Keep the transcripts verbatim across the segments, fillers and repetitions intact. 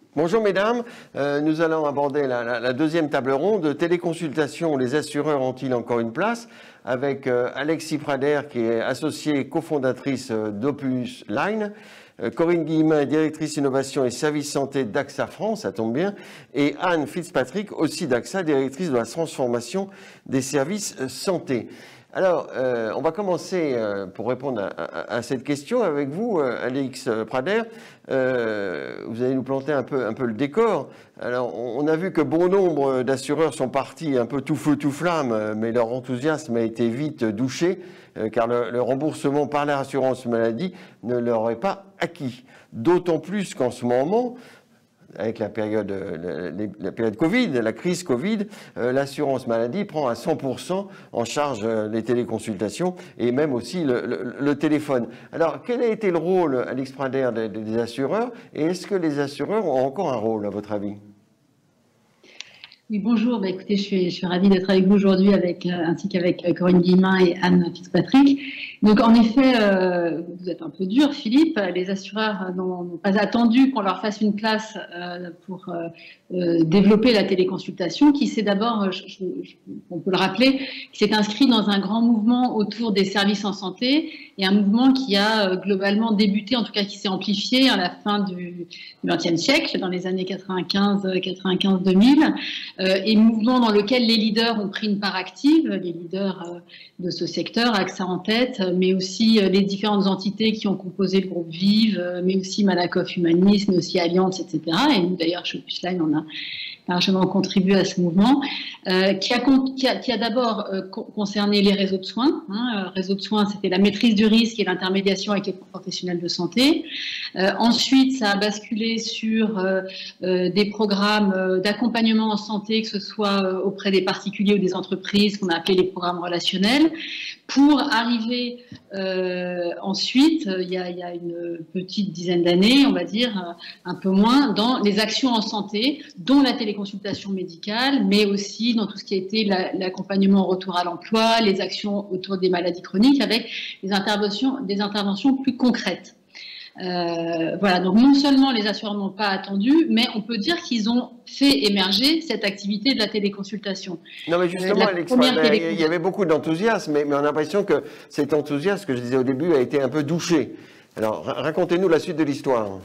Bonjour mesdames, euh, nous allons aborder la, la, la deuxième table ronde. Téléconsultation, les assureurs ont-ils encore une place? Avec euh, Alexis Prader qui est associée cofondatrice euh, d'Opus Line, euh, Corinne Guillemin, directrice innovation et services santé d'AXA France, ça tombe bien, et Anne Fitzpatrick, aussi d'AXA, directrice de la transformation des services euh, santé. Alors, euh, on va commencer euh, pour répondre à, à, à cette question avec vous, euh, Alexis Prader. Euh, vous allez nous planter un peu, un peu le décor. Alors, on, on a vu que bon nombre d'assureurs sont partis un peu tout feu, tout flamme, mais leur enthousiasme a été vite douché, euh, car le, le remboursement par l'assurance maladie ne leur est pas acquis. D'autant plus qu'en ce moment, avec la période, la, la période Covid, la crise Covid, euh, l'assurance maladie prend à cent pour cent en charge euh, les téléconsultations et même aussi le, le, le téléphone. Alors, quel a été le rôle, Alexis Prader, des, des assureurs et est-ce que les assureurs ont encore un rôle, à votre avis ? Oui, bonjour. Bah, écoutez, je suis, je suis ravie d'être avec vous aujourd'hui, avec, euh, ainsi qu'avec euh, Corinne Guillemin et Anne Fitzpatrick. Donc, en effet, euh, vous êtes un peu dur, Philippe. Les assureurs n'ont pas attendu qu'on leur fasse une place euh, pour euh, euh, développer la téléconsultation, qui s'est d'abord, je, je, on peut le rappeler, qui s'est inscrit dans un grand mouvement autour des services en santé, et un mouvement qui a euh, globalement débuté, en tout cas qui s'est amplifié à la fin du vingtième siècle, dans les années quatre-vingt-quinze deux mille. Euh, et mouvement dans lequel les leaders ont pris une part active, les leaders euh, de ce secteur, AXA en tête, mais aussi euh, les différentes entités qui ont composé le groupe Vive, euh, mais aussi Malakoff Humanis, mais aussi Allianz, et cetera. Et nous, d'ailleurs, chez Opus Line, on a largement contribué à ce mouvement, euh, qui a, qui a, qui a d'abord euh, concerné les réseaux de soins. Hein. Euh, réseau de soins, c'était la maîtrise du risque et l'intermédiation avec les professionnels de santé. Euh, ensuite, ça a basculé sur euh, euh, des programmes euh, d'accompagnement en santé, que ce soit euh, auprès des particuliers ou des entreprises, qu'on a appelé les programmes relationnels, pour arriver euh, ensuite, il y, a, il y a une petite dizaine d'années, on va dire, un peu moins, dans les actions en santé, dont la téléconsultation médicale, mais aussi dans tout ce qui a été l'accompagnement au retour à l'emploi, les actions autour des maladies chroniques, avec des interventions, des interventions plus concrètes. Euh, voilà, donc non seulement les assureurs n'ont pas attendu, mais on peut dire qu'ils ont fait émerger cette activité de la téléconsultation. Non mais justement, euh, Alex, télé... il y avait beaucoup d'enthousiasme, mais, mais on a l'impression que cet enthousiasme, que je disais au début, a été un peu douché. Alors, racontez-nous la suite de l'histoire.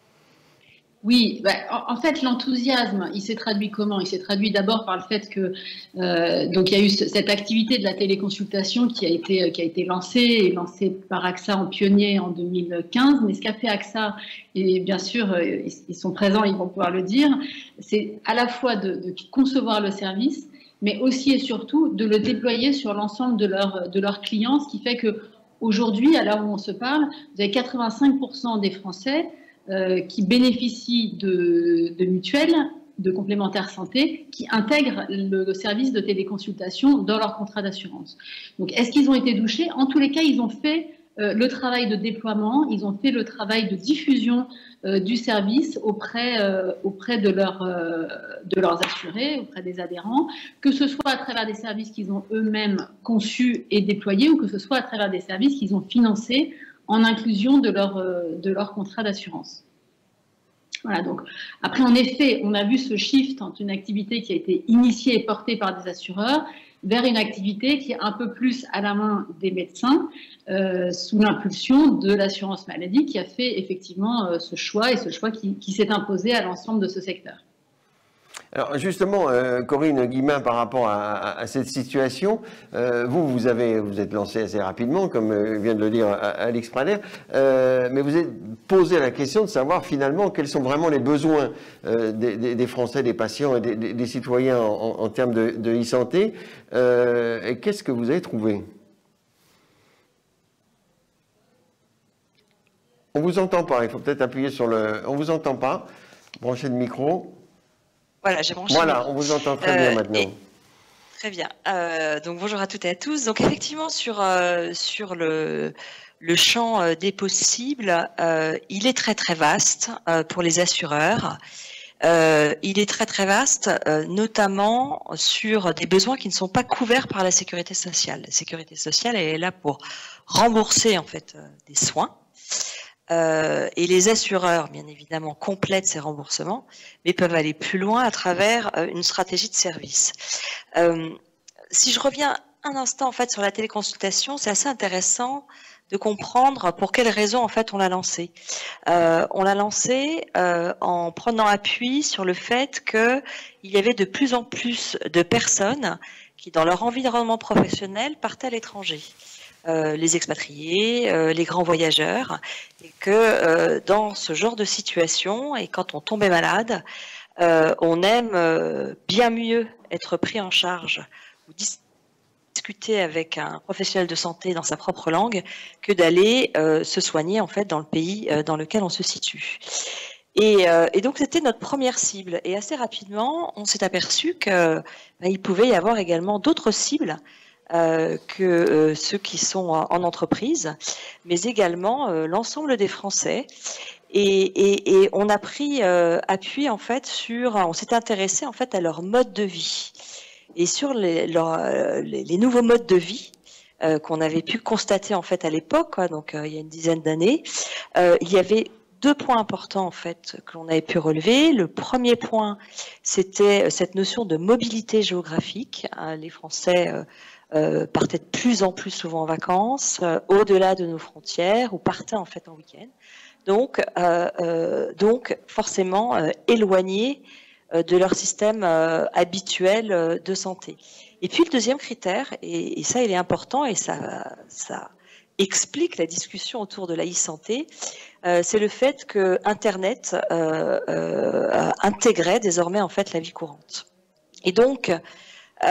Oui, bah, en, en fait, l'enthousiasme, il s'est traduit comment? Il s'est traduit d'abord par le fait que euh, donc il y a eu ce, cette activité de la téléconsultation qui a été qui a été lancée et lancée par AXA en pionnier en deux mille quinze. Mais ce qu'a fait AXA, et bien sûr euh, ils, ils sont présents, ils vont pouvoir le dire, c'est à la fois de, de concevoir le service, mais aussi et surtout de le déployer sur l'ensemble de leurs de leurs clients, ce qui fait que aujourd'hui, à l'heure où on se parle, vous avez quatre-vingt-cinq pour cent des Français Euh, qui bénéficient de, de mutuelles, de complémentaires santé, qui intègrent le, le service de téléconsultation dans leur contrat d'assurance. Donc, est-ce qu'ils ont été douchés? En tous les cas, ils ont fait euh, le travail de déploiement, ils ont fait le travail de diffusion euh, du service auprès, euh, auprès de, leur, euh, de leurs assurés, auprès des adhérents, que ce soit à travers des services qu'ils ont eux-mêmes conçus et déployés, ou que ce soit à travers des services qu'ils ont financés en inclusion de leur, de leur contrat d'assurance. Voilà, donc après, en effet, on a vu ce shift entre une activité qui a été initiée et portée par des assureurs vers une activité qui est un peu plus à la main des médecins, euh, sous l'impulsion de l'assurance maladie, qui a fait effectivement euh, ce choix, et ce choix qui, qui s'est imposé à l'ensemble de ce secteur. Alors justement, euh, Corinne Guillemin, par rapport à, à, à cette situation, euh, vous, vous avez, vous êtes lancé assez rapidement, comme euh, vient de le dire Alexis Prader, euh, mais vous avez posé la question de savoir finalement quels sont vraiment les besoins euh, des, des, des Français, des patients et des, des, des citoyens en, en termes de, de e-santé. Euh, et qu'est-ce que vous avez trouvé? On vous entend pas, il faut peut-être appuyer sur le... On vous entend pas, branchez le micro. Voilà, j'ai branché. Voilà, on vous entend très bien euh, maintenant. Et, très bien. Euh, donc bonjour à toutes et à tous. Donc effectivement sur euh, sur le le champ euh, des possibles, euh, il est très très vaste euh, pour les assureurs. Euh, il est très très vaste, euh, notamment sur des besoins qui ne sont pas couverts par la sécurité sociale. La sécurité sociale est là pour rembourser en fait euh, des soins. Euh, et les assureurs, bien évidemment, complètent ces remboursements, mais peuvent aller plus loin à travers euh, une stratégie de service. Euh, si je reviens un instant en fait sur la téléconsultation, c'est assez intéressant de comprendre pour quelles raisons en fait on l'a lancé. Euh, on l'a lancé euh, en prenant appui sur le fait qu'il y avait de plus en plus de personnes qui, dans leur environnement professionnel, partaient à l'étranger. Euh, les expatriés, euh, les grands voyageurs, et que euh, dans ce genre de situation, et quand on tombait malade, euh, on aime euh, bien mieux être pris en charge ou discuter avec un professionnel de santé dans sa propre langue que d'aller euh, se soigner en fait dans le pays euh, dans lequel on se situe. Et, euh, et donc c'était notre première cible. Et assez rapidement, on s'est aperçu que ben, il pouvait y avoir également d'autres cibles. Euh, que euh, ceux qui sont en, en entreprise, mais également euh, l'ensemble des Français. Et, et, et on a pris euh, appui en fait sur, on s'est intéressé en fait à leur mode de vie et sur les, leur, les, les nouveaux modes de vie euh, qu'on avait pu constater en fait à l'époque, donc euh, il y a une dizaine d'années. Euh, il y avait deux points importants en fait que l'on avait pu relever. Le premier point, c'était cette notion de mobilité géographique. Hein, les Français euh, Euh, partaient de plus en plus souvent en vacances, euh, au-delà de nos frontières, ou partaient en fait en week-end. Donc, euh, euh, donc forcément euh, éloignés euh, de leur système euh, habituel euh, de santé. Et puis le deuxième critère, et, et ça il est important, et ça, ça explique la discussion autour de la e-santé, euh, c'est le fait que Internet euh, euh, intégrait désormais en fait la vie courante. Et donc, Euh,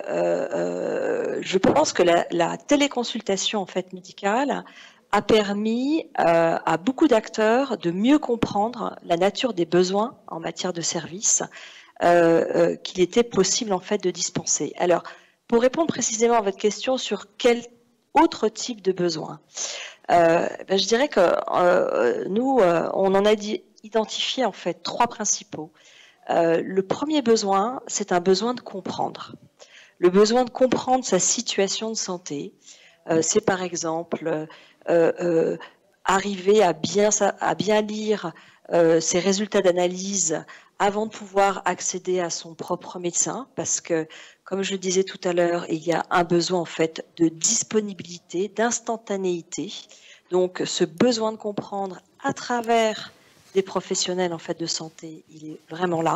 euh, je pense que la, la téléconsultation en fait médicale a permis euh, à beaucoup d'acteurs de mieux comprendre la nature des besoins en matière de services euh, euh, qu'il était possible en fait de dispenser. Alors, pour répondre précisément à votre question sur quel autre type de besoin, euh, ben, je dirais que euh, nous, euh, on en a dit, identifié en fait trois principaux. Euh, le premier besoin, c'est un besoin de comprendre. Le besoin de comprendre sa situation de santé, euh, c'est par exemple euh, euh, arriver à bien, à bien lire euh, ses résultats d'analyse avant de pouvoir accéder à son propre médecin, parce que, comme je le disais tout à l'heure, il y a un besoin en fait de disponibilité, d'instantanéité. Donc, ce besoin de comprendre à travers des professionnels en fait de santé, il est vraiment là.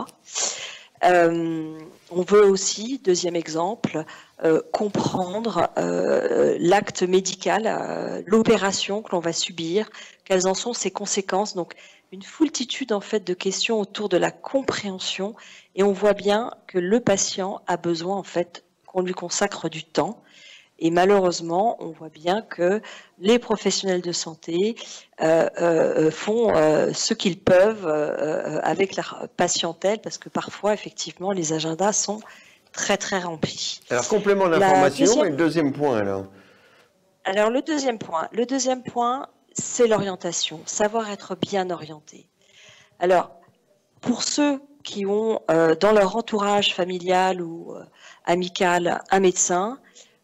Euh, on veut aussi, deuxième exemple, euh, comprendre euh, l'acte médical, euh, l'opération que l'on va subir, quelles en sont ses conséquences. Donc, une foultitude en fait de questions autour de la compréhension, et on voit bien que le patient a besoin en fait qu'on lui consacre du temps. Et malheureusement, on voit bien que les professionnels de santé euh, euh, font euh, ce qu'ils peuvent euh, avec leur patientèle, parce que parfois, effectivement, les agendas sont très, très remplis. Alors, complément d'information, deuxième... et le deuxième point, alors Alors, le deuxième point, le deuxième point, c'est l'orientation, savoir être bien orienté. Alors, pour ceux qui ont euh, dans leur entourage familial ou euh, amical un médecin,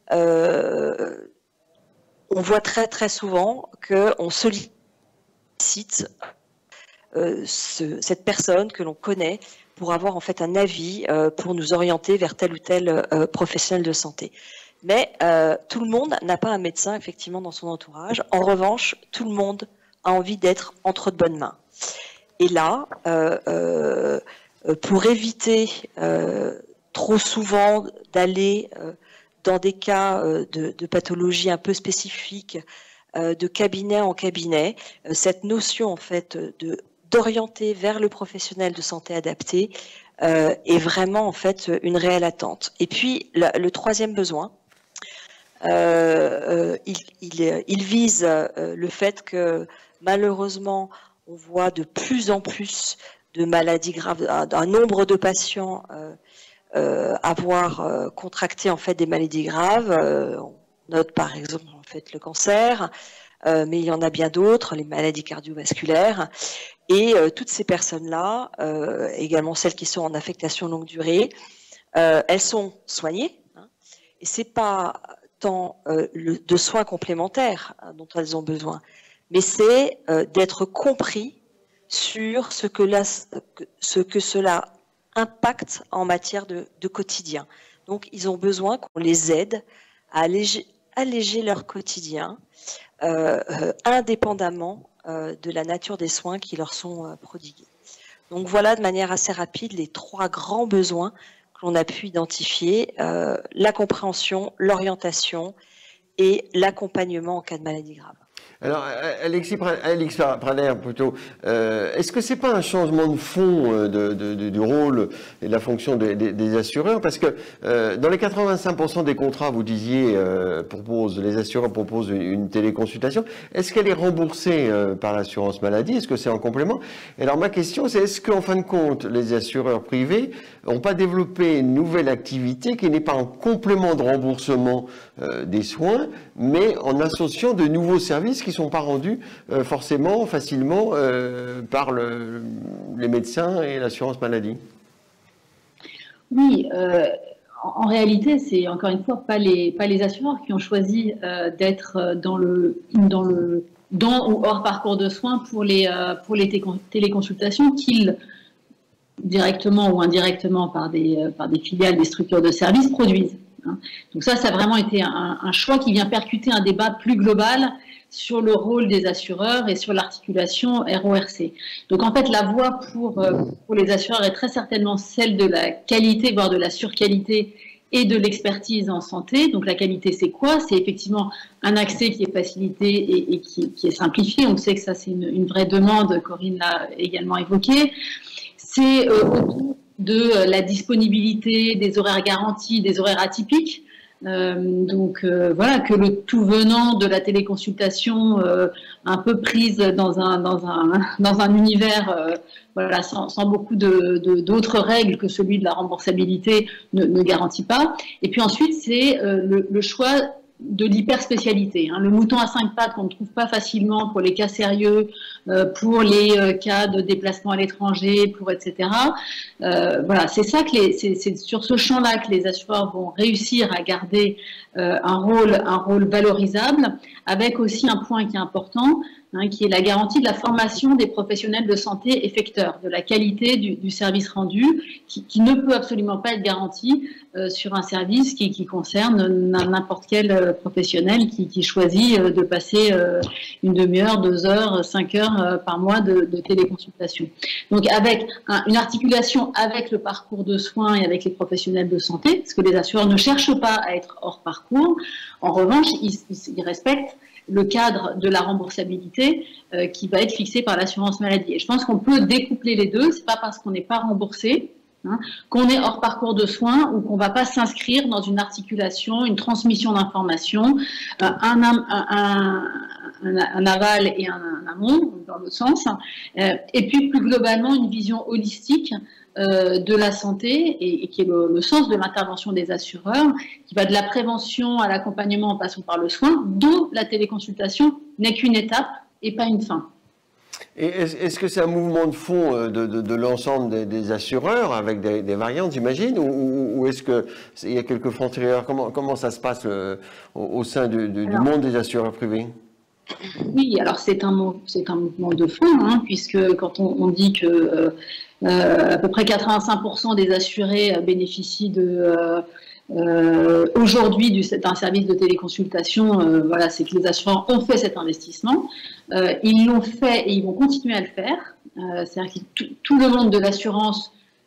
Euh, on voit très très souvent qu'on sollicite euh, ce, cette personne que l'on connaît pour avoir en fait un avis, euh, pour nous orienter vers tel ou tel euh, professionnel de santé. Mais euh, tout le monde n'a pas un médecin effectivement dans son entourage. En revanche, tout le monde a envie d'être entre de bonnes mains. Et là, euh, euh, pour éviter euh, trop souvent d'aller euh, dans des cas de, de pathologie un peu spécifiques, de cabinet en cabinet, cette notion en fait de d'orienter vers le professionnel de santé adapté euh, est vraiment en fait une réelle attente. Et puis la, le troisième besoin, euh, il, il, il vise le fait que malheureusement on voit de plus en plus de maladies graves, un, un nombre de patients euh, Euh, avoir euh, contracté en fait des maladies graves. Euh, on note par exemple en fait le cancer, euh, mais il y en a bien d'autres, les maladies cardiovasculaires. Et euh, toutes ces personnes-là, euh, également celles qui sont en affectation longue durée, euh, elles sont soignées. Hein, et c'est pas tant euh, le, de soins complémentaires hein, dont elles ont besoin, mais c'est euh, d'être compris sur ce que, la, ce que cela impacte en matière de, de quotidien. Donc, ils ont besoin qu'on les aide à alléger, alléger leur quotidien, euh, euh, indépendamment euh, de la nature des soins qui leur sont euh, prodigués. Donc, voilà de manière assez rapide les trois grands besoins que l'on a pu identifier, euh, la compréhension, l'orientation et l'accompagnement en cas de maladie grave. Alors, Alexis Prader, plutôt, euh, est-ce que ce n'est pas un changement de fond de, de, de, du rôle et de la fonction des, des, des assureurs? Parce que euh, dans les quatre-vingt-cinq pour cent des contrats, vous disiez, euh, propose, les assureurs proposent une, une téléconsultation. Est-ce qu'elle est remboursée euh, par l'assurance maladie? Est-ce que c'est en complément? Et alors, ma question, c'est est-ce qu'en fin de compte, les assureurs privés n'ont pas développé une nouvelle activité qui n'est pas en complément de remboursement euh, des soins, mais en associant de nouveaux services qui ne sont pas rendus euh, forcément, facilement euh, par le, les médecins et l'assurance maladie? Oui, euh, en, en réalité, c'est encore une fois pas les, pas les assureurs qui ont choisi euh, d'être dans le, dans le dans ou hors parcours de soins pour les, euh, pour les téléconsultations qu'ils, directement ou indirectement par des, euh, par des filiales, des structures de services, produisent. Hein. Donc ça, ça a vraiment été un, un choix qui vient percuter un débat plus global sur le rôle des assureurs et sur l'articulation R O R C. Donc en fait, la voie pour, pour les assureurs est très certainement celle de la qualité, voire de la surqualité et de l'expertise en santé. Donc la qualité, c'est quoi? C'est effectivement un accès qui est facilité et, et qui, qui est simplifié. On sait que ça, c'est une, une vraie demande, Corinne l'a également évoqué. C'est euh, autour de la disponibilité, des horaires garantis, des horaires atypiques. Euh, donc euh, voilà, que le tout venant de la téléconsultation euh, un peu prise dans un, dans un, dans un univers euh, voilà, sans, sans beaucoup de, de, d'autres règles que celui de la remboursabilité ne, ne garantit pas. Et puis ensuite, c'est euh, le, le choix de l'hyperspécialité, hein, le mouton à cinq pattes qu'on ne trouve pas facilement pour les cas sérieux, euh, pour les euh, cas de déplacement à l'étranger, pour et cetera. Euh, voilà, c'est ça que les, c'est, c'est sur ce champ-là que les assureurs vont réussir à garder euh, un rôle, un rôle valorisable, avec aussi un point qui est important, hein, qui est la garantie de la formation des professionnels de santé effecteurs, de la qualité du, du service rendu, qui, qui ne peut absolument pas être garantie euh, sur un service qui, qui concerne n'importe quel euh, professionnel qui, qui choisit euh, de passer euh, une demi-heure, deux heures, cinq heures euh, par mois de, de téléconsultation. Donc avec un, une articulation avec le parcours de soins et avec les professionnels de santé, parce que les assureurs ne cherchent pas à être hors parcours. En revanche, ils, ils, ils respectent le cadre de la remboursabilité euh, qui va être fixé par l'assurance maladie. Et je pense qu'on peut découpler les deux. C'est pas parce qu'on n'est pas remboursé, hein, qu'on est hors parcours de soins ou qu'on ne va pas s'inscrire dans une articulation, une transmission d'informations, euh, un, un, un, un, un aval et un, un amont, dans l'autre sens. Euh, et puis plus globalement, une vision holistique Euh, de la santé et, et qui est le, le sens de l'intervention des assureurs, qui va de la prévention à l'accompagnement en passant par le soin, dont la téléconsultation n'est qu'une étape et pas une fin. Et est-ce, est-ce que c'est un mouvement de fond de, de, de l'ensemble des, des assureurs avec des, des variantes, j'imagine, ou, ou, ou est-ce qu'il y a quelques frontières? Comment, comment ça se passe euh, au, au sein du, du, alors, du monde des assureurs privés? Oui, alors c'est un, c'est un mouvement de fond, hein, puisque quand on, on dit que euh, euh, à peu près quatre-vingt-cinq pour cent des assurés bénéficient de, euh, euh, aujourd'hui du, d'un service de téléconsultation, euh, voilà, c'est que les assureurs ont fait cet investissement. Euh, ils l'ont fait et ils vont continuer à le faire. Euh, c'est-à-dire que tout, tout le monde de l'assurance,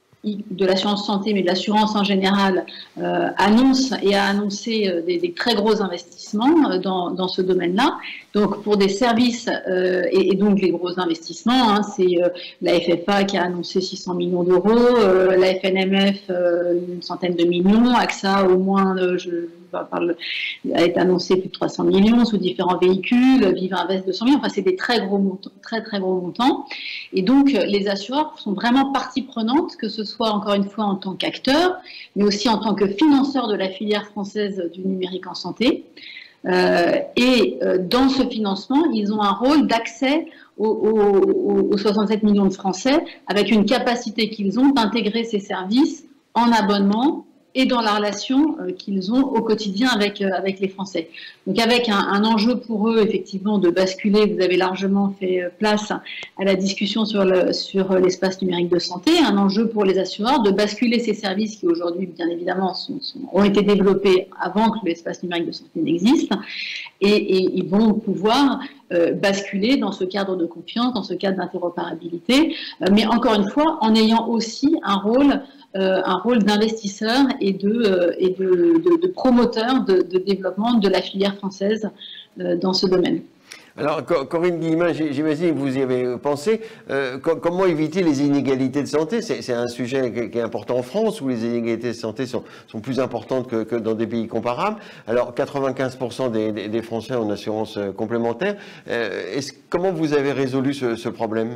de l'assurance santé, mais de l'assurance en général, euh, annonce et a annoncé euh, des, des très gros investissements euh, dans, dans ce domaine-là. Donc, pour des services, euh, et, et donc les gros investissements, hein, c'est euh, la F F A qui a annoncé six cents millions d'euros, euh, la F N M F euh, une centaine de millions, AXA au moins, euh, je parle, a été annoncé plus de trois cents millions sous différents véhicules, Viva Invest deux cents millions, enfin c'est des très gros montants, très très gros montants. Et donc les assureurs sont vraiment partie prenante, que ce soit encore une fois en tant qu'acteurs, mais aussi en tant que financeurs de la filière française du numérique en santé. Euh, et euh, dans ce financement, ils ont un rôle d'accès aux, aux, aux soixante-sept millions de Français, avec une capacité qu'ils ont d'intégrer ces services en abonnement et dans la relation euh, qu'ils ont au quotidien avec, euh, avec les Français. Donc avec un, un enjeu pour eux, effectivement, de basculer, vous avez largement fait place à la discussion sur le, sur l'espace numérique de santé, un enjeu pour les assureurs de basculer ces services qui aujourd'hui, bien évidemment, sont, sont, ont été développés avant que l'espace numérique de santé n'existe, et, et ils vont pouvoir euh, basculer dans ce cadre de confiance, dans ce cadre d'interopérabilité, euh, mais encore une fois, en ayant aussi un rôle Euh, un rôle d'investisseur et de, euh, et de, de, de promoteur de, de développement de la filière française euh, dans ce domaine. Alors, Corinne Guillemin, j'imagine que vous y avez pensé. Euh, comment éviter les inégalités de santé? C'est un sujet qui est important en France, où les inégalités de santé sont, sont plus importantes que, que dans des pays comparables. Alors, quatre-vingt-quinze pour cent des, des, des Français ont une assurance complémentaire. Euh, comment vous avez résolu ce, ce problème?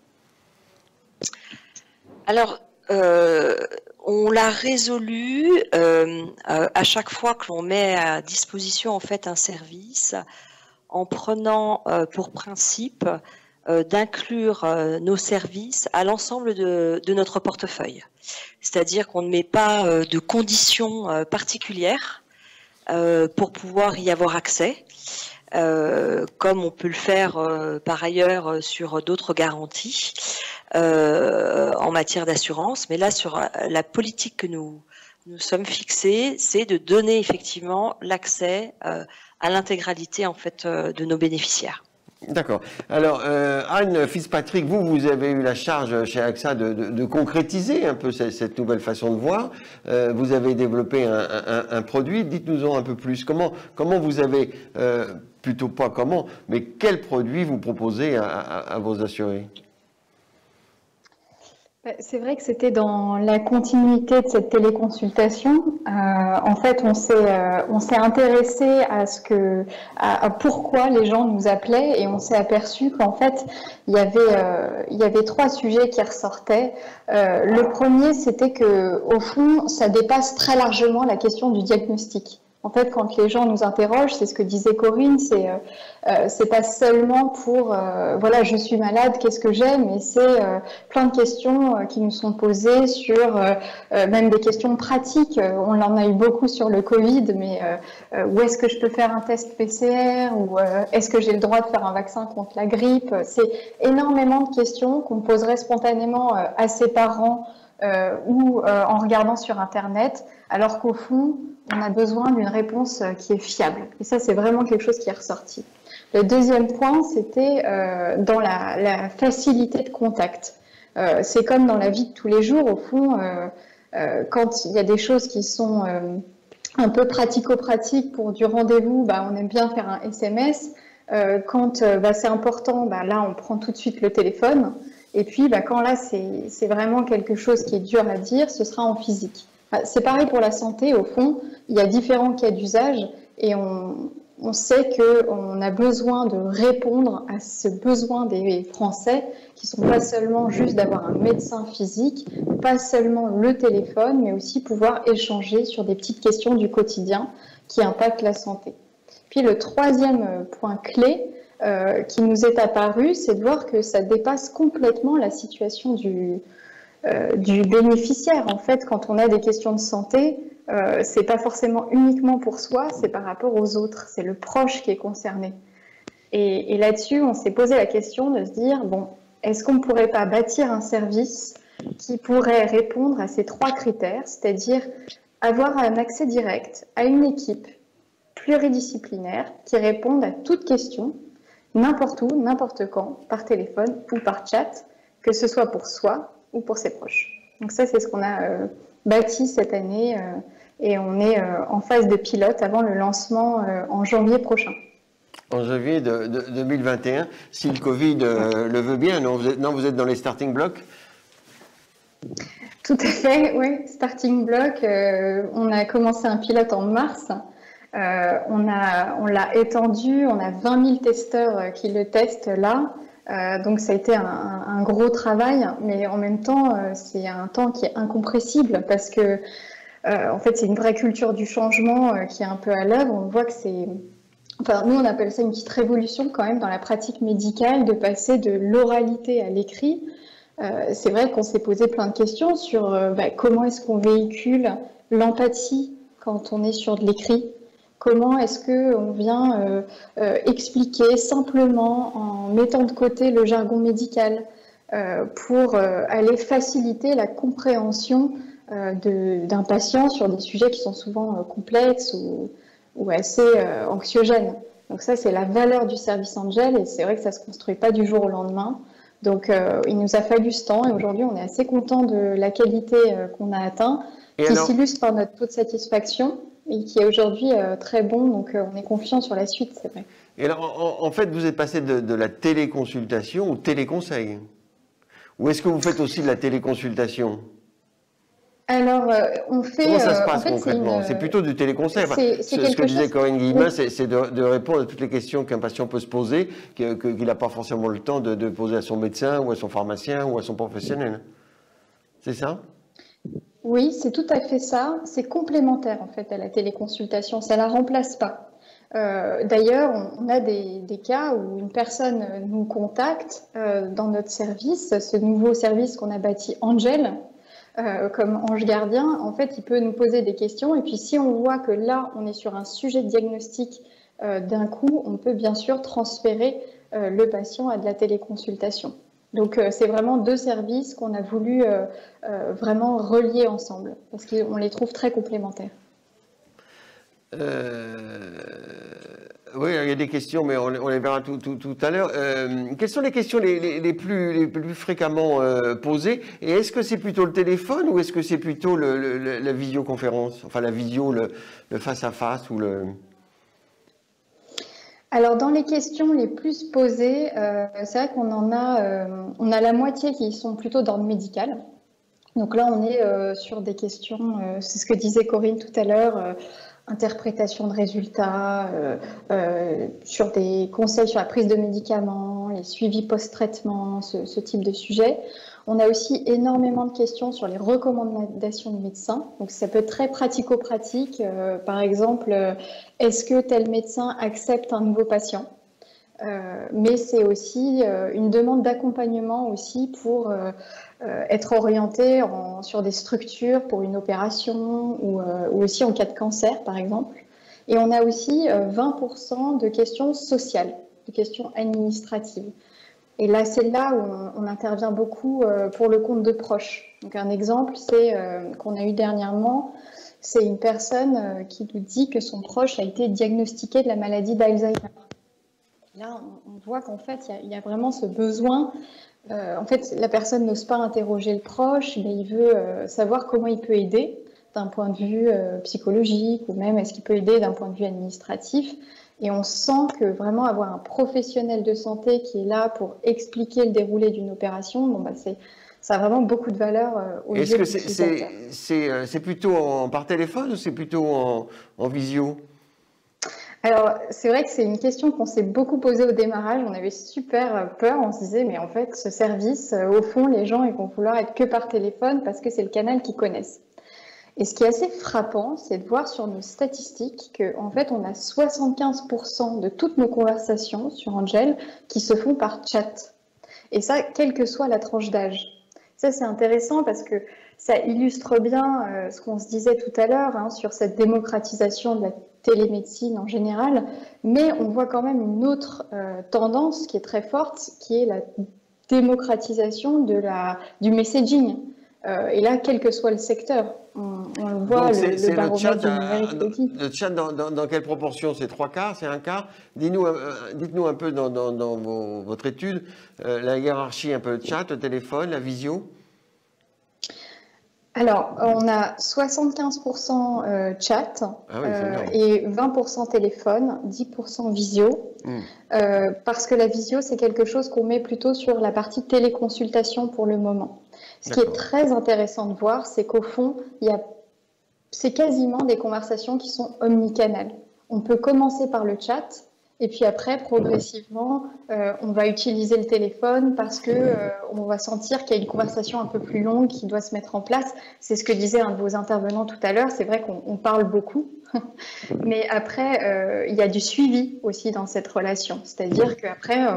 Alors, Euh, on l'a résolu euh, à chaque fois que l'on met à disposition en fait un service, en prenant euh, pour principe euh, d'inclure euh, nos services à l'ensemble de, de notre portefeuille. C'est-à-dire qu'on ne met pas euh, de conditions euh, particulières euh, pour pouvoir y avoir accès. Euh, comme on peut le faire euh, par ailleurs sur d'autres garanties euh, en matière d'assurance. Mais là, sur la politique que nous nous sommes fixés, c'est de donner effectivement l'accès euh, à l'intégralité en fait euh, de nos bénéficiaires. D'accord. Alors, euh, Anne Fitzpatrick, vous, vous avez eu la charge chez A X A de, de, de concrétiser un peu cette, cette nouvelle façon de voir. Euh, vous avez développé un, un, un produit. Dites-nous-en un peu plus. Comment, comment vous avez, euh, plutôt pas comment, mais quel produit vous proposez à, à, à vos assurés? C'est vrai que c'était dans la continuité de cette téléconsultation. Euh, en fait, on s'est euh, on s'est intéressé à ce que à, à pourquoi les gens nous appelaient et on s'est aperçu qu'en fait il y avait euh, il y avait trois sujets qui ressortaient. Euh, le premier, c'était que au fond, ça dépasse très largement la question du diagnostic. En fait, quand les gens nous interrogent, c'est ce que disait Corinne, c'est euh, euh, c'est pas seulement pour euh, voilà, je suis malade, qu'est-ce que j'ai, mais c'est euh, plein de questions euh, qui nous sont posées sur euh, euh, même des questions pratiques. Euh, on en a eu beaucoup sur le Covid, mais euh, euh, où est-ce que je peux faire un test P C R, ou euh, est-ce que j'ai le droit de faire un vaccin contre la grippe? C'est énormément de questions qu'on poserait spontanément euh, à ses parents euh, ou euh, en regardant sur Internet, alors qu'au fond, on a besoin d'une réponse qui est fiable. Et ça, c'est vraiment quelque chose qui est ressorti. Le deuxième point, c'était euh, dans la, la facilité de contact. Euh, c'est comme dans la vie de tous les jours, au fond, euh, euh, quand il y a des choses qui sont euh, un peu pratico-pratiques pour du rendez-vous, bah, on aime bien faire un S M S. Euh, quand euh, bah, c'est important, bah, là, on prend tout de suite le téléphone. Et puis, bah, quand là, c'est vraiment quelque chose qui est dur à dire, ce sera en physique. C'est pareil pour la santé, au fond, il y a différents cas d'usage et on, on sait qu'on a besoin de répondre à ce besoin des Français qui ne sont pas seulement juste d'avoir un médecin physique, pas seulement le téléphone, mais aussi pouvoir échanger sur des petites questions du quotidien qui impactent la santé. Puis le troisième point clé euh, qui nous est apparu, c'est de voir que ça dépasse complètement la situation du... Euh, du bénéficiaire. En fait, quand on a des questions de santé, euh, c'est pas forcément uniquement pour soi, c'est par rapport aux autres, c'est le proche qui est concerné. Et, et là-dessus, on s'est posé la question de se dire, bon, est-ce qu'on ne pourrait pas bâtir un service qui pourrait répondre à ces trois critères, c'est-à-dire avoir un accès direct à une équipe pluridisciplinaire qui réponde à toute question, n'importe où, n'importe quand, par téléphone ou par chat, que ce soit pour soi ou pour ses proches. Donc ça, c'est ce qu'on a euh, bâti cette année euh, et on est euh, en phase de pilote avant le lancement euh, en janvier prochain. En janvier de, de deux mille vingt et un, si le Covid euh, le veut bien, non vous, êtes, non, vous êtes dans les starting blocks? Tout à fait, oui. Starting block, euh, on a commencé un pilote en mars. Euh, on a, on l'a étendu, on a vingt mille testeurs qui le testent là. Euh, donc ça a été un, un gros travail, mais en même temps, euh, c'est un temps qui est incompressible parce que, euh, en fait, c'est une vraie culture du changement euh, qui est un peu à l'œuvre. On voit que c'est, enfin, nous on appelle ça une petite révolution quand même dans la pratique médicale de passer de l'oralité à l'écrit. Euh, c'est vrai qu'on s'est posé plein de questions sur euh, bah, comment est-ce qu'on véhicule l'empathie quand on est sur de l'écrit. Comment est-ce qu'on vient euh, euh, expliquer simplement en mettant de côté le jargon médical euh, pour euh, aller faciliter la compréhension euh, d'un patient sur des sujets qui sont souvent euh, complexes ou, ou assez euh, anxiogènes. Donc ça, c'est la valeur du service Angel et c'est vrai que ça ne se construit pas du jour au lendemain. Donc euh, il nous a fallu ce temps et aujourd'hui, on est assez content de la qualité euh, qu'on a atteint, et qui alors... s'illustre par notre taux de satisfaction et qui est aujourd'hui euh, très bon, donc euh, on est confiant sur la suite, c'est vrai. Et alors, en, en fait, vous êtes passé de, de la téléconsultation au téléconseil. Ou est-ce que vous faites aussi de la téléconsultation? Alors, euh, on fait... Comment ça se passe euh, en fait, concrètement? C'est plutôt du téléconseil. Enfin, c'est, ce, c'est ce que disait chose... Corinne Guillemin, oui. c'est de, de répondre à toutes les questions qu'un patient peut se poser, qu'il que, qu'il n'a pas forcément le temps de, de poser à son médecin ou à son pharmacien ou à son professionnel. C'est ça? Oui, c'est tout à fait ça. C'est complémentaire en fait à la téléconsultation. Ça ne la remplace pas. Euh, D'ailleurs, on, on a des, des cas où une personne nous contacte euh, dans notre service, ce nouveau service qu'on a bâti Angel, euh, comme ange gardien. En fait, il peut nous poser des questions et puis si on voit que là, on est sur un sujet de diagnostic euh, d'un coup, on peut bien sûr transférer euh, le patient à de la téléconsultation. Donc, euh, c'est vraiment deux services qu'on a voulu euh, euh, vraiment relier ensemble, parce qu'on les trouve très complémentaires. Euh, oui, il y a des questions, mais on, on les verra tout, tout, tout à l'heure. Euh, quelles sont les questions les, les, les, plus, les plus fréquemment euh, posées? Et est-ce que c'est plutôt le téléphone ou est-ce que c'est plutôt le, le, la visioconférence? Enfin, la visio, le, le face-à-face ou le... Alors, dans les questions les plus posées, euh, c'est vrai qu'on en a, euh, on a la moitié qui sont plutôt d'ordre médical. Donc là, on est euh, sur des questions, euh, c'est ce que disait Corinne tout à l'heure, euh, interprétation de résultats, euh, euh, sur des conseils sur la prise de médicaments, les suivis post-traitement, ce, ce type de sujet. On a aussi énormément de questions sur les recommandations de médecins. Donc ça peut être très pratico-pratique. Euh, par exemple, euh, est-ce que tel médecin accepte un nouveau patient? euh, Mais c'est aussi euh, une demande d'accompagnement aussi pour euh, euh, être orienté en, sur des structures pour une opération ou, euh, ou aussi en cas de cancer, par exemple. Et on a aussi euh, vingt pour cent de questions sociales, de questions administratives. Et là, c'est là où on, on intervient beaucoup euh, pour le compte de proches. Donc, un exemple, c'est euh, qu'on a eu dernièrement, c'est une personne euh, qui nous dit que son proche a été diagnostiqué de la maladie d'Alzheimer. Là, on, on voit qu'en fait, il y, y a vraiment ce besoin. Euh, en fait, la personne n'ose pas interroger le proche, mais il veut euh, savoir comment il peut aider d'un point de vue euh, psychologique ou même est-ce qu'il peut aider d'un point de vue administratif. Et on sent que vraiment avoir un professionnel de santé qui est là pour expliquer le déroulé d'une opération, bon bah c'est, ça a vraiment beaucoup de valeur euh, aux yeux des utilisateurs. Est-ce que c'est plutôt en, par téléphone ou c'est plutôt en, en visio? Alors, c'est vrai que c'est une question qu'on s'est beaucoup posée au démarrage. On avait super peur. On se disait, mais en fait, ce service, au fond, les gens, ils vont vouloir être que par téléphone parce que c'est le canal qu'ils connaissent. Et ce qui est assez frappant, c'est de voir sur nos statistiques qu'en fait, on a soixante-quinze pour cent de toutes nos conversations sur Angel qui se font par chat. Et ça, quelle que soit la tranche d'âge. Ça, c'est intéressant parce que ça illustre bien euh, ce qu'on se disait tout à l'heure hein, sur cette démocratisation de la télémédecine en général. Mais on voit quand même une autre euh, tendance qui est très forte, qui est la démocratisation de la, du messaging. Euh, et là, quel que soit le secteur, on, on le voit, donc, le, le baromètre du numérique le dit. Le chat, dans, dans, dans quelle proportion? C'est trois quarts, c'est un quart? Dites-nous, euh, dites-nous un peu dans, dans, dans vos, votre étude, euh, la hiérarchie, un peu le chat, le téléphone, la visio? Alors, on a soixante-quinze pour cent euh, chat ah oui, euh, et vingt pour cent téléphone, dix pour cent visio, mmh. euh, parce que la visio, c'est quelque chose qu'on met plutôt sur la partie téléconsultation pour le moment. Ce qui est très intéressant de voir, c'est qu'au fond, il y a, c'est quasiment des conversations qui sont omnicanales. On peut commencer par le chat, et puis après, progressivement, euh, on va utiliser le téléphone parce que euh, on va sentir qu'il y a une conversation un peu plus longue qui doit se mettre en place. C'est ce que disait un de vos intervenants tout à l'heure. C'est vrai qu'on parle beaucoup, mais après, euh, il y a du suivi aussi dans cette relation. C'est-à-dire qu'après, euh,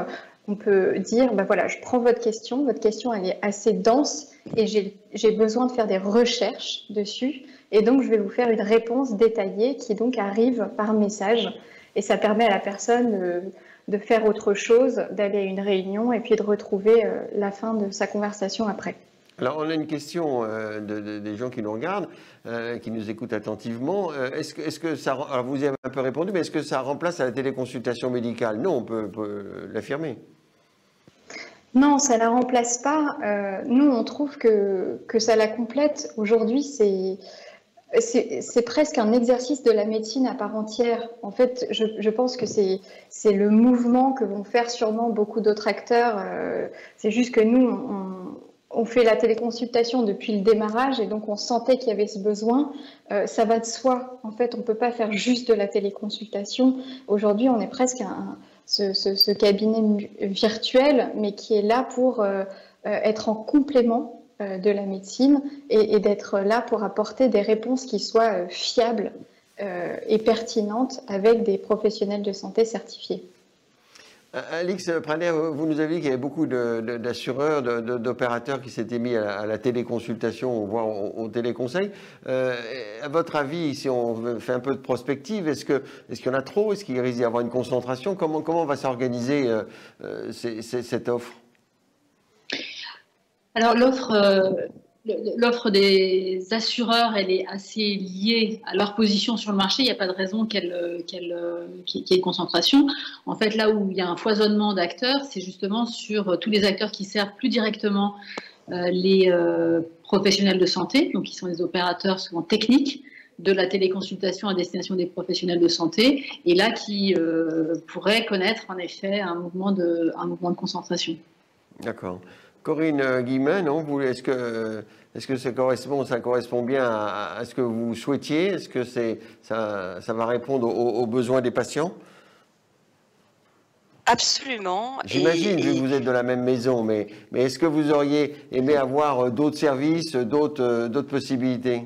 on peut dire, ben voilà, je prends votre question, votre question elle est assez dense et j'ai besoin de faire des recherches dessus et donc je vais vous faire une réponse détaillée qui donc arrive par message et ça permet à la personne de, de faire autre chose, d'aller à une réunion et puis de retrouver euh, la fin de sa conversation après. Alors, on a une question euh, de, de, des gens qui nous regardent, euh, qui nous écoutent attentivement. Euh, est-ce que, est-ce que ça, alors vous y avez un peu répondu, mais est-ce que ça remplace la téléconsultation médicale? Non, on peut, peut l'affirmer. Non, ça ne la remplace pas. Euh, nous, on trouve que, que ça la complète. Aujourd'hui, c'est... C'est presque un exercice de la médecine à part entière. En fait, je, je pense que c'est le mouvement que vont faire sûrement beaucoup d'autres acteurs. Euh, c'est juste que nous, on, on fait la téléconsultation depuis le démarrage et donc on sentait qu'il y avait ce besoin. Euh, ça va de soi. En fait, on ne peut pas faire juste de la téléconsultation. Aujourd'hui, on est presque un, ce, ce, ce cabinet virtuel, mais qui est là pour euh, être en complément de la médecine et, et d'être là pour apporter des réponses qui soient fiables euh, et pertinentes avec des professionnels de santé certifiés. Alix Prader, vous nous avez dit qu'il y avait beaucoup d'assureurs, d'opérateurs qui s'étaient mis à la, à la téléconsultation, voire au, au téléconseil. Euh, à votre avis, si on fait un peu de prospective, est-ce que, est-ce qu'il y en a trop? Est-ce qu'il risque d'y avoir une concentration? Comment, comment va s'organiser euh, euh, cette offre? Alors l'offre euh, l'offre des assureurs, elle est assez liée à leur position sur le marché. Il n'y a pas de raison qu'elle qu'elle qu'il y ait une concentration. En fait, là où il y a un foisonnement d'acteurs, c'est justement sur tous les acteurs qui servent plus directement euh, les euh, professionnels de santé, donc qui sont les opérateurs souvent techniques de la téléconsultation à destination des professionnels de santé, et là qui euh, pourraient connaître en effet un mouvement de, un mouvement de concentration. D'accord. Corinne Guillemin, est-ce que, est-ce que ça correspond, ça correspond bien à, à ce que vous souhaitiez? Est-ce que c'est, ça, ça va répondre aux, aux besoins des patients? Absolument. J'imagine, vu que vous êtes de la même maison, mais, mais est-ce que vous auriez aimé avoir d'autres services, d'autres d'autres possibilités?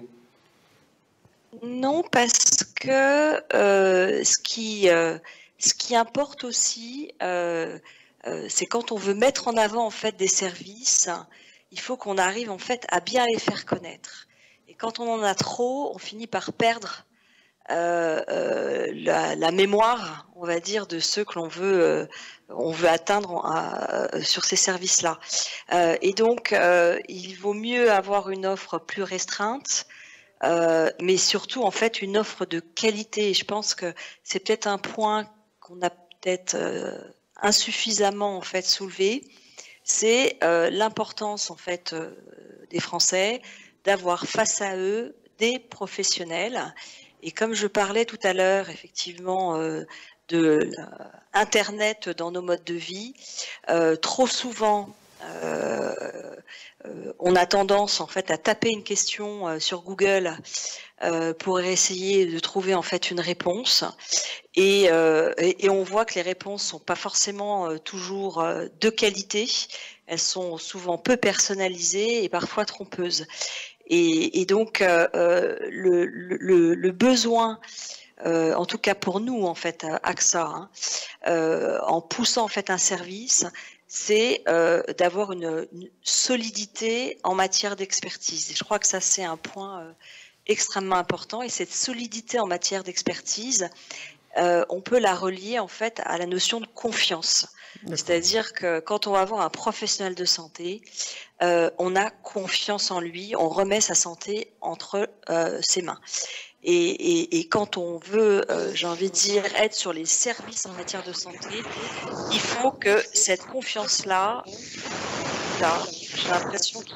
Non, parce que euh, ce, qui, euh, ce qui importe aussi... Euh, Euh, c'est quand on veut mettre en avant en fait des services, il faut qu'on arrive en fait à bien les faire connaître. Et quand on en a trop, on finit par perdre euh, euh, la, la mémoire, on va dire, de ceux que l'on veut, euh, on veut atteindre euh, sur ces services-là. Euh, et donc, euh, il vaut mieux avoir une offre plus restreinte, euh, mais surtout en fait une offre de qualité. Et je pense que c'est peut-être un point qu'on a peut-être euh, insuffisamment en fait soulevé, c'est euh, l'importance en fait euh, des Français d'avoir face à eux des professionnels. Et comme je parlais tout à l'heure effectivement euh, de Internet dans nos modes de vie, euh, trop souvent euh, euh, on a tendance en fait à taper une question euh, sur Google euh, pour essayer de trouver en fait une réponse. Et, euh, et, et on voit que les réponses sont pas forcément euh, toujours euh, de qualité. Elles sont souvent peu personnalisées et parfois trompeuses. Et, et donc euh, le, le, le besoin, euh, en tout cas pour nous en fait, A X A, hein, euh, en poussant en fait un service, c'est euh, d'avoir une, une solidité en matière d'expertise. Et je crois que ça c'est un point euh, extrêmement important. Et cette solidité en matière d'expertise, Euh, on peut la relier en fait à la notion de confiance. C'est-à-dire que quand on va voir un professionnel de santé, euh, on a confiance en lui, on remet sa santé entre euh, ses mains. Et, et, et quand on veut, euh, j'ai envie de dire, être sur les services en matière de santé, il faut que cette confiance-là, là, j'ai l'impression qu'il...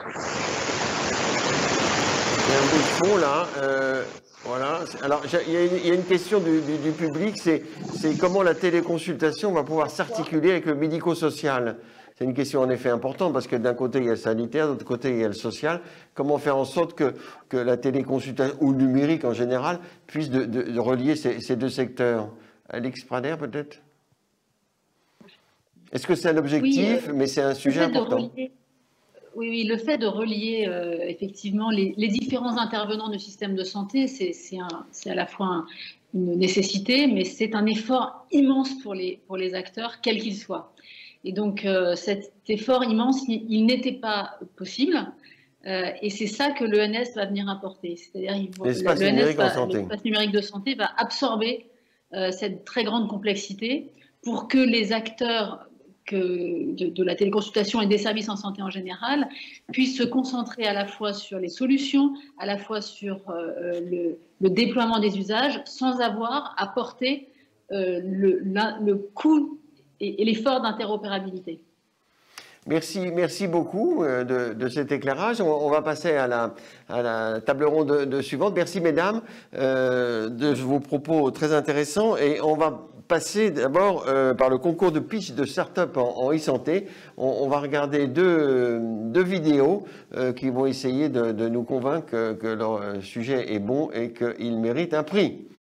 Il y a un bout de fond là. Euh... Voilà. Alors, il y, y a une question du, du, du public, c'est comment la téléconsultation va pouvoir s'articuler avec le médico-social. C'est une question en effet importante parce que d'un côté, il y a le sanitaire, de l'autre côté, il y a le social. Comment faire en sorte que, que la téléconsultation, ou le numérique en général, puisse de, de, de relier ces, ces deux secteurs? Alix Prader, peut-être? Est-ce que c'est un objectif, oui, euh, mais c'est un sujet important? Oui, oui, le fait de relier euh, effectivement les, les différents intervenants du système de santé, c'est à la fois un, une nécessité, mais c'est un effort immense pour les, pour les acteurs, quels qu'ils soient. Et donc, euh, cet effort immense, il, il n'était pas possible. Euh, et c'est ça que l'E N S va venir apporter. C'est-à-dire que l'espace numérique, numérique de santé va absorber euh, cette très grande complexité pour que les acteurs que de, de la téléconsultation et des services en santé en général puissent se concentrer à la fois sur les solutions, à la fois sur euh, le, le déploiement des usages, sans avoir à porter euh, le, la, le coût et, et l'effort d'interopérabilité. Merci, merci beaucoup de, de cet éclairage. On, on va passer à la, à la table ronde de, de suivante. Merci mesdames euh, de vos propos très intéressants. Et on va passer d'abord euh, par le concours de pitch de start-up en, en e-santé. On, on va regarder deux, deux vidéos euh, qui vont essayer de, de nous convaincre que, que leur sujet est bon et qu'il mérite un prix.